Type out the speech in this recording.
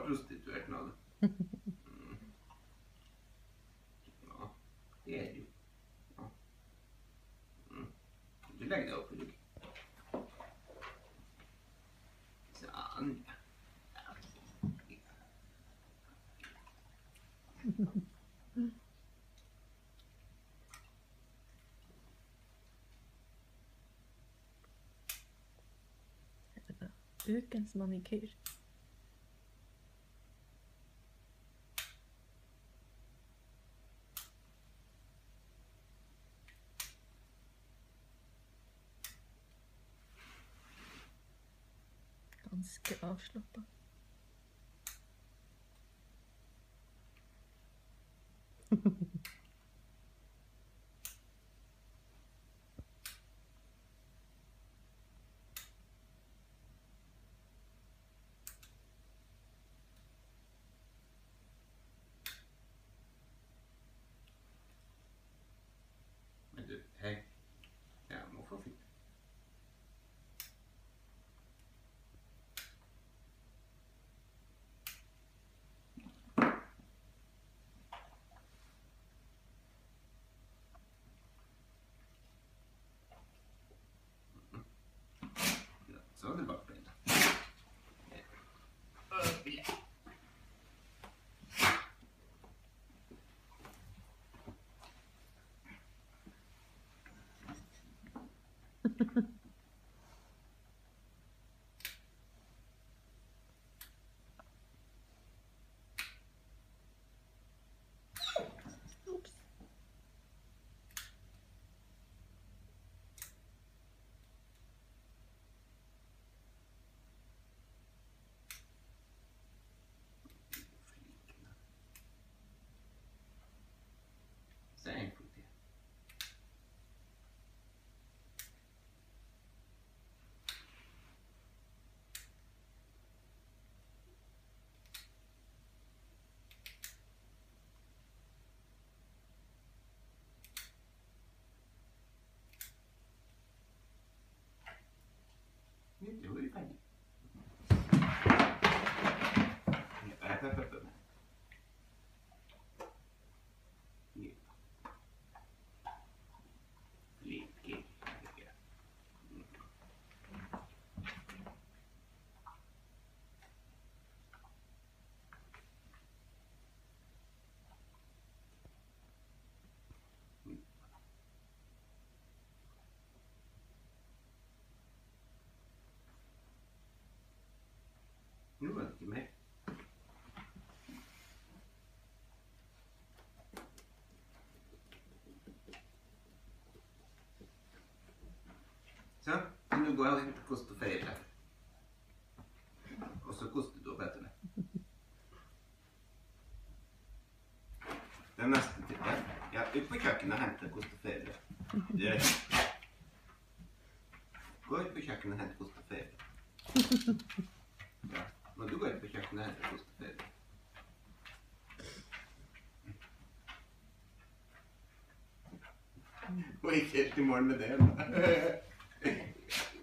prostituert nå. Ja, det er du. Ja. Du legger deg opp i rygg. Sånn. Ukens manikyr. Ganske avslappet. Men du, hei. Jeg må få fint. Så er det bakbeina. Oops. Så enkelt det. Det var ju fint. Nu var det ikke mer. Så, nå går jeg litt kost og feire. Og så koster du opp etter det. Det er nesten til det. Ja, ut på kjøkkenet og hente kost og feire. Det er det. Gå ut på kjøkkenet og hente kost og feire. Ja. Når du går inn på kjøkkenet og henter kost og ferie. Og ikke helt i morgen med det.